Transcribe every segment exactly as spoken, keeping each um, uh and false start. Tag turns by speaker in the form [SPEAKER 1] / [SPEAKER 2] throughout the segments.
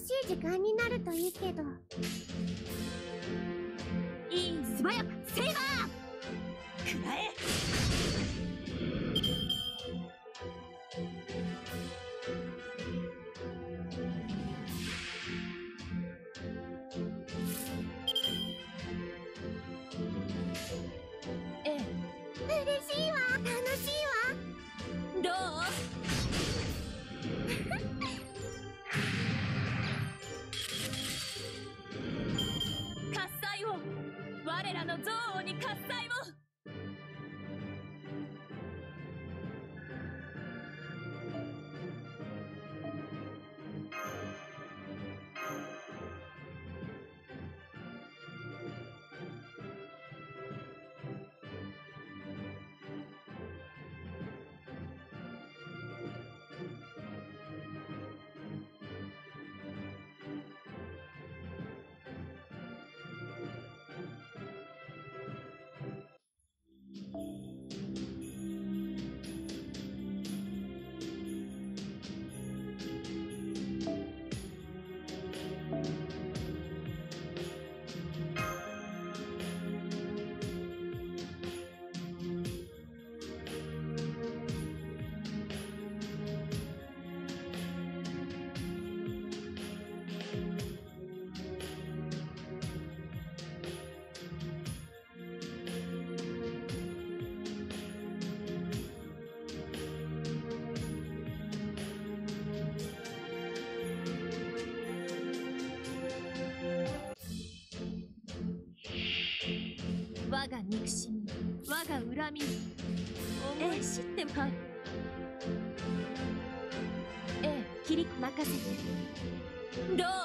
[SPEAKER 1] しい時間になるといいけど。
[SPEAKER 2] いい素早くセイバーくらえ。ええ、
[SPEAKER 1] 嬉しいわ、楽しいわ。
[SPEAKER 2] どう？喝采を、我らの憎悪に喝采を。我が憎しみ、我が恨み、思い知っても、はい。ええ、キリ任せて。どう？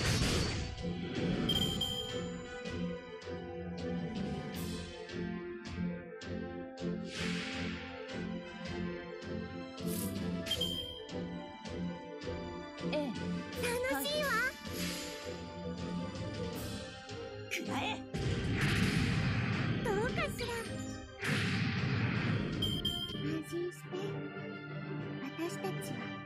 [SPEAKER 2] ええ、
[SPEAKER 1] 楽しいわ。
[SPEAKER 2] くらえ。
[SPEAKER 1] どうかしら。安心して。私たちは